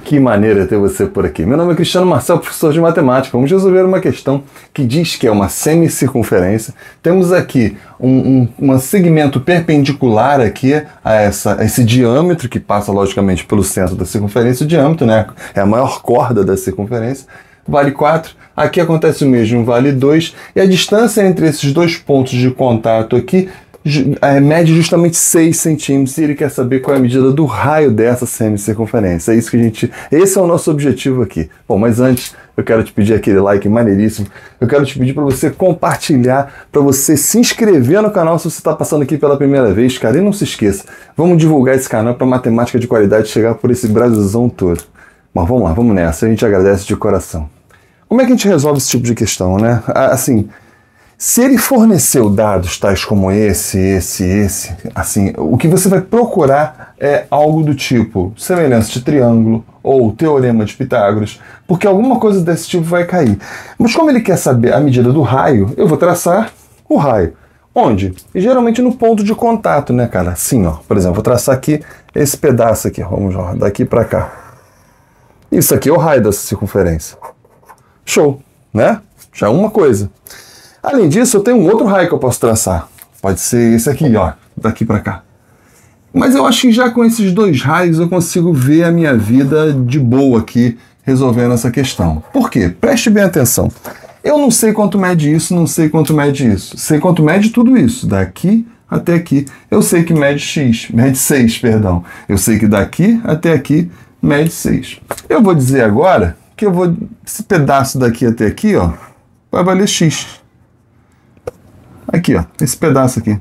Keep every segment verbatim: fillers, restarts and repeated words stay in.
Que maneira ter você por aqui. Meu nome é Cristiano Marcel, professor de matemática. Vamos resolver uma questão que diz que é uma semicircunferência. Temos aqui um, um, um segmento perpendicular aqui a, essa, a esse diâmetro que passa logicamente pelo centro da circunferência. O diâmetro, né, é a maior corda da circunferência. Vale quatro. Aqui acontece o mesmo, vale dois. E a distância entre esses dois pontos de contato aqui É, mede justamente seis centímetros e ele quer saber qual é a medida do raio dessa semicircunferência. É isso que a gente... Esse é o nosso objetivo aqui. Bom, mas antes eu quero te pedir aquele like maneiríssimo. Eu quero te pedir para você compartilhar, para você se inscrever no canal se você está passando aqui pela primeira vez, cara. E não se esqueça, vamos divulgar esse canal para matemática de qualidade chegar por esse Brasilzão todo. Mas vamos lá, vamos nessa. A gente agradece de coração. Como é que a gente resolve esse tipo de questão, né? Assim... Se ele forneceu dados tais como esse, esse, esse, assim, o que você vai procurar é algo do tipo semelhança de triângulo ou teorema de Pitágoras, porque alguma coisa desse tipo vai cair. Mas como ele quer saber a medida do raio, eu vou traçar o raio. Onde? E geralmente no ponto de contato, né, cara? Assim, ó. Por exemplo, vou traçar aqui esse pedaço aqui. Vamos lá, daqui para cá. Isso aqui é o raio dessa circunferência. Show, né? Já é uma coisa. Além disso, eu tenho um outro raio que eu posso traçar. Pode ser esse aqui, ó, daqui para cá. Mas eu acho que já com esses dois raios eu consigo ver a minha vida de boa aqui, resolvendo essa questão. Por quê? Preste bem atenção. Eu não sei quanto mede isso, não sei quanto mede isso. Sei quanto mede tudo isso, daqui até aqui. Eu sei que mede x, mede seis, perdão. Eu sei que daqui até aqui mede seis. Eu vou dizer agora que eu vou... Esse pedaço daqui até aqui, ó, vai valer x. Aqui, ó, esse pedaço aqui.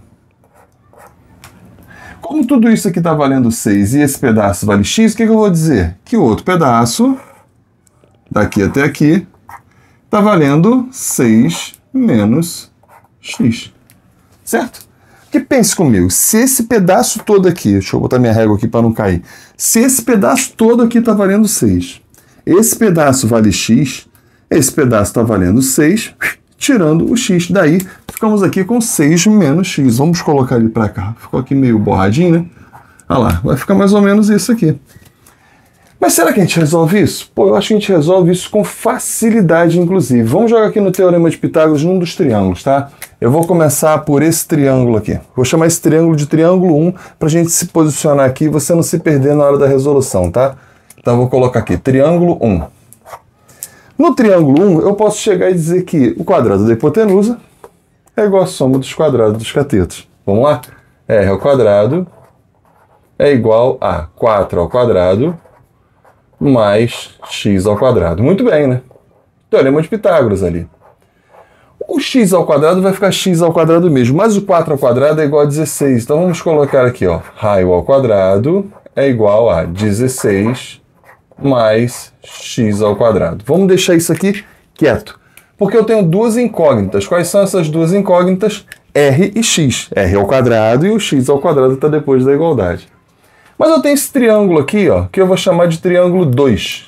Como tudo isso aqui está valendo seis e esse pedaço vale x, o que, que eu vou dizer? Que o outro pedaço, daqui até aqui, está valendo seis menos x. Certo? Porque pense comigo, se esse pedaço todo aqui, deixa eu botar minha régua aqui para não cair, se esse pedaço todo aqui está valendo seis, esse pedaço vale x, esse pedaço está valendo seis, tirando o x. Daí, ficamos aqui com seis menos x. Vamos colocar ele para cá. Ficou aqui meio borradinho, né? Olha lá, vai ficar mais ou menos isso aqui. Mas será que a gente resolve isso? Pô, eu acho que a gente resolve isso com facilidade, inclusive. Vamos jogar aqui no Teorema de Pitágoras num dos triângulos, tá? Eu vou começar por esse triângulo aqui. Vou chamar esse triângulo de triângulo um para a gente se posicionar aqui e você não se perder na hora da resolução, tá? Então, eu vou colocar aqui, triângulo um. No triângulo um, eu posso chegar e dizer que o quadrado da hipotenusa é igual à soma dos quadrados dos catetos. Vamos lá? R ao quadrado é igual a quatro ao quadrado mais x ao quadrado. Muito bem, né? Teorema de Pitágoras ali. O x ao quadrado vai ficar x ao quadrado mesmo, mas o quatro ao quadrado é igual a dezesseis. Então vamos colocar aqui, ó, raio ao quadrado é igual a dezesseis mais x ao quadrado. Vamos deixar isso aqui quieto, porque eu tenho duas incógnitas. Quais são essas duas incógnitas? R e x. R ao quadrado e o x ao quadrado está depois da igualdade. Mas eu tenho esse triângulo aqui, ó, que eu vou chamar de triângulo dois.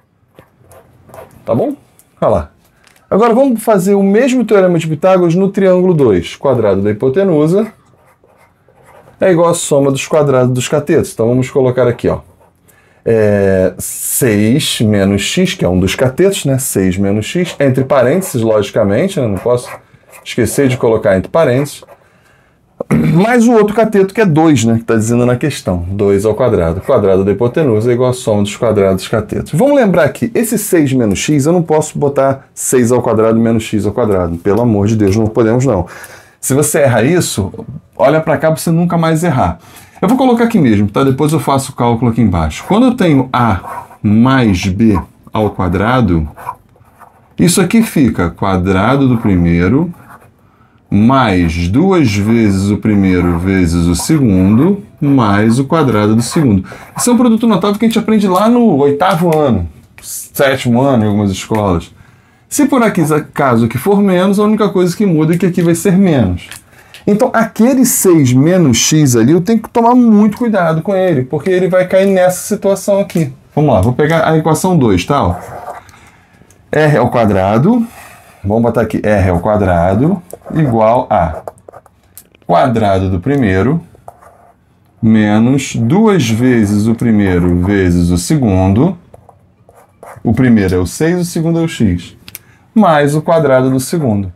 Tá bom? Olha lá. Agora vamos fazer o mesmo teorema de Pitágoras no triângulo dois. Quadrado da hipotenusa é igual à soma dos quadrados dos catetos. Então vamos colocar aqui, ó. É, seis menos x, que é um dos catetos, né? seis menos x, entre parênteses, logicamente, né? Não posso esquecer de colocar entre parênteses, mais o outro cateto, que é dois, né? Que está dizendo na questão, dois ao quadrado. O quadrado da hipotenusa é igual à soma dos quadrados dos catetos. Vamos lembrar que esse seis menos x, eu não posso botar seis ao quadrado menos x ao quadrado. Pelo amor de Deus, não podemos não. Se você errar isso, olha para cá para você nunca mais errar. Eu vou colocar aqui mesmo, tá? Depois eu faço o cálculo aqui embaixo. Quando eu tenho a mais b ao quadrado, isso aqui fica quadrado do primeiro mais duas vezes o primeiro vezes o segundo mais o quadrado do segundo. Isso é um produto notável que a gente aprende lá no oitavo ano, sétimo ano em algumas escolas. Se por aqui acaso que for menos, a única coisa que muda é que aqui vai ser menos. Então, aquele seis menos x ali, eu tenho que tomar muito cuidado com ele, porque ele vai cair nessa situação aqui. Vamos lá, vou pegar a equação dois, tá? Ó. R ao quadrado, vamos botar aqui R ao quadrado, igual a quadrado do primeiro, menos duas vezes o primeiro vezes o segundo, O primeiro é o seis, o segundo é o x. Mais o quadrado do segundo.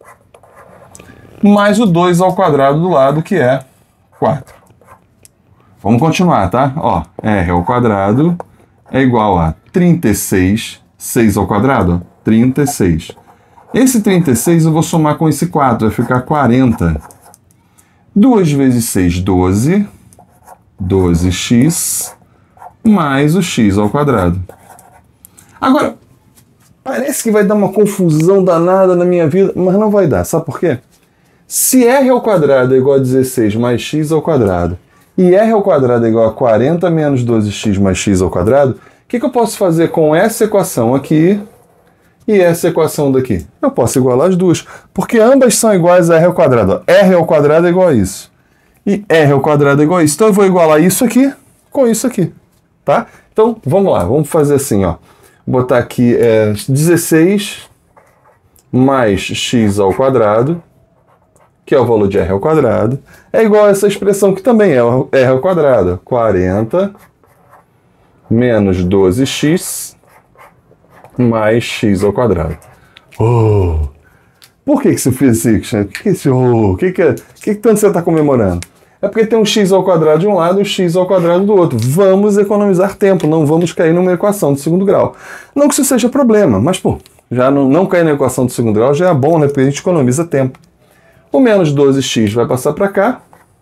Mais o dois ao quadrado do lado, que é quatro. Vamos continuar, tá? Ó, r ao quadrado é igual a trinta e seis, seis ao quadrado, ó, trinta e seis. Esse trinta e seis eu vou somar com esse quatro, vai ficar quarenta. duas vezes seis, doze. doze x mais o x ao quadrado. Agora, parece que vai dar uma confusão danada na minha vida, mas não vai dar. Sabe por quê? Se r ao quadrado é igual a dezesseis mais x ao quadrado e r ao quadrado é igual a quarenta menos doze x mais x ao quadrado, o que, que eu posso fazer com essa equação aqui e essa equação daqui? Eu posso igualar as duas, porque ambas são iguais a r ao quadrado. R ao quadrado é igual a isso. E r ao quadrado é igual a isso. Então eu vou igualar isso aqui com isso aqui. Tá? Então vamos lá, vamos fazer assim, ó. Vou botar aqui é, dezesseis mais x ao quadrado, que é o valor de r ao quadrado, é igual a essa expressão que também é r ao quadrado. quarenta menos doze x mais x ao quadrado. Oh! Por que, que você fez isso? O que, que, esse, oh, que, que, que, que tanto você está comemorando? É porque tem um x ao quadrado de um lado e um x ao quadrado do outro. Vamos economizar tempo, não vamos cair numa equação de segundo grau. Não que isso seja problema, mas pô, já não, não cair na equação de segundo grau já é bom, né? Porque a gente economiza tempo. O menos doze x vai passar para cá.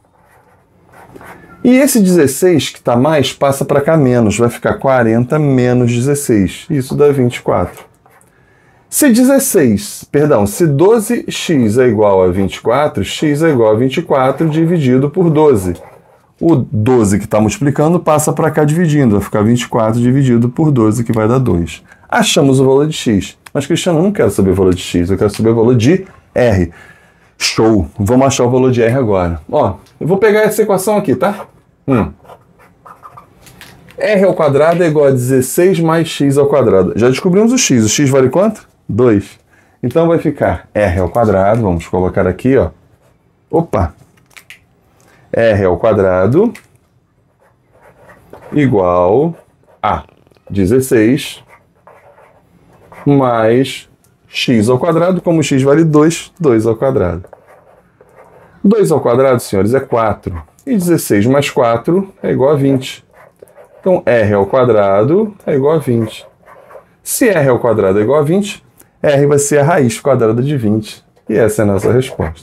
E esse dezesseis que está mais passa para cá menos. Vai ficar quarenta menos dezesseis. Isso dá vinte e quatro. Se dezesseis, perdão, se doze x é igual a vinte e quatro, x é igual a vinte e quatro dividido por doze. O doze que está multiplicando passa para cá dividindo. Vai ficar vinte e quatro dividido por doze, que vai dar dois. Achamos o valor de x. Mas, Cristiano, eu não quero saber o valor de x. Eu quero saber o valor de r. Show! Vamos achar o valor de r agora. Ó, eu vou pegar essa equação aqui, tá? Hum. R ao quadrado é igual a dezesseis mais x ao quadrado. Já descobrimos o x. O x vale quanto? dois. Então vai ficar r ao quadrado, vamos colocar aqui, ó. Opa! R ao quadrado igual a dezesseis mais x ao quadrado, como x vale dois, dois ao quadrado. dois ao quadrado, senhores, é quatro. E dezesseis mais quatro é igual a vinte. Então, r ao quadrado é igual a vinte. Se r ao quadrado é igual a vinte, r vai ser a raiz quadrada de vinte. E essa é a nossa resposta.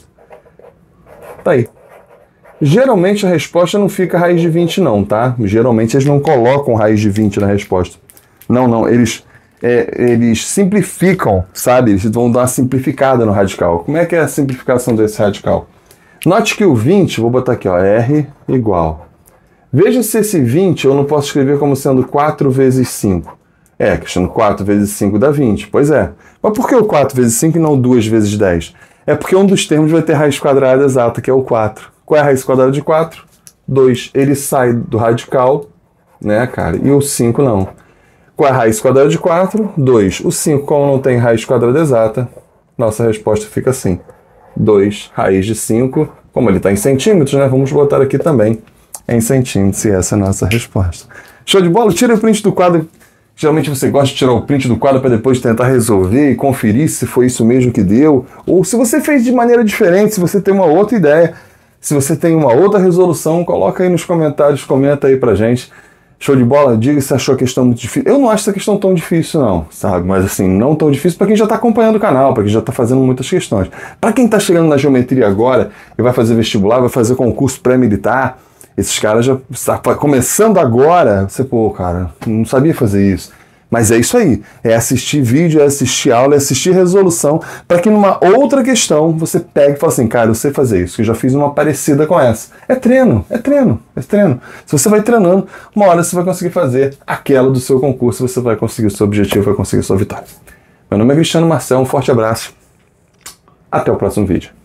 Tá aí. Geralmente a resposta não fica raiz de vinte não, tá? Geralmente eles não colocam raiz de vinte na resposta. Não, não, eles, é, eles simplificam, sabe? Eles vão dar uma simplificada no radical. Como é que é a simplificação desse radical? Note que o vinte, vou botar aqui, ó, r igual. Veja se esse vinte eu não posso escrever como sendo quatro vezes cinco. É, Cristiano, quatro vezes cinco dá vinte. Pois é. Mas por que o quatro vezes cinco e não duas vezes dez? É porque um dos termos vai ter raiz quadrada exata, que é o quatro. Qual é a raiz quadrada de quatro? dois. Ele sai do radical, né, cara? E o cinco não. Qual é a raiz quadrada de quatro? dois. O cinco, como não tem raiz quadrada exata, nossa resposta fica assim. dois raiz de cinco. Como ele está em centímetros, né? Vamos botar aqui também em centímetros. E essa é a nossa resposta. Show de bola? Tira o print do quadro. Geralmente você gosta de tirar o print do quadro para depois tentar resolver e conferir se foi isso mesmo que deu. Ou se você fez de maneira diferente, se você tem uma outra ideia, se você tem uma outra resolução, coloca aí nos comentários, comenta aí pra gente. Show de bola? Diga se achou a questão muito difícil. Eu não acho essa questão tão difícil não, sabe? Mas assim, não tão difícil para quem já está acompanhando o canal, para quem já está fazendo muitas questões. Para quem está chegando na geometria agora e vai fazer vestibular, vai fazer concurso pré-militar, esses caras já estão começando agora. Você, pô, cara, não sabia fazer isso. Mas é isso aí, é assistir vídeo, é assistir aula, é assistir resolução, para que numa outra questão você pegue e fale assim, cara, eu sei fazer isso, eu já fiz uma parecida com essa. É treino, é treino, é treino. Se você vai treinando, uma hora você vai conseguir fazer aquela do seu concurso, você vai conseguir o seu objetivo, vai conseguir a sua vitória. Meu nome é Cristiano Marcel, um forte abraço, até o próximo vídeo.